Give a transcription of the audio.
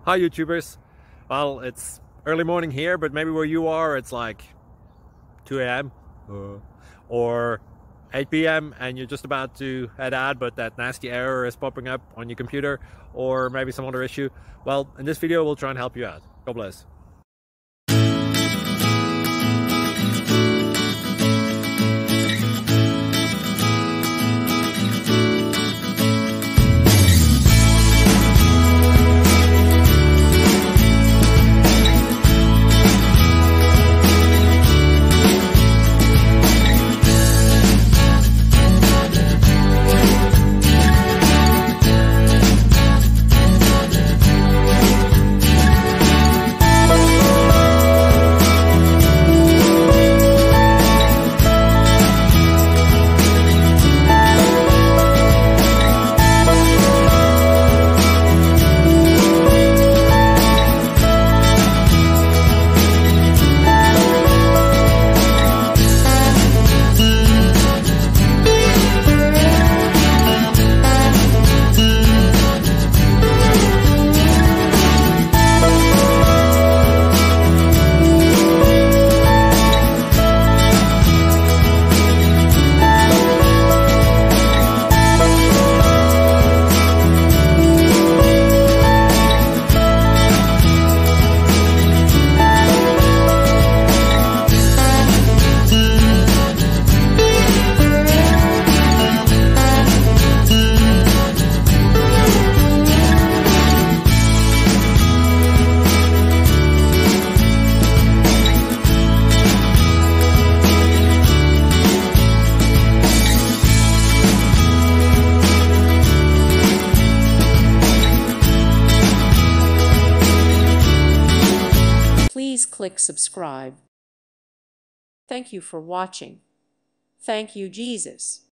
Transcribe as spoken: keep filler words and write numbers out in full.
Hi YouTubers. Well, it's early morning here, but maybe where you are it's like two A M uh, or eight P M and you're just about to head out, but that nasty error is popping up on your computer, or maybe some other issue. Well, in this video we'll try and help you out. God bless. Please click subscribe. Thank you for watching. Thank you, Jesus.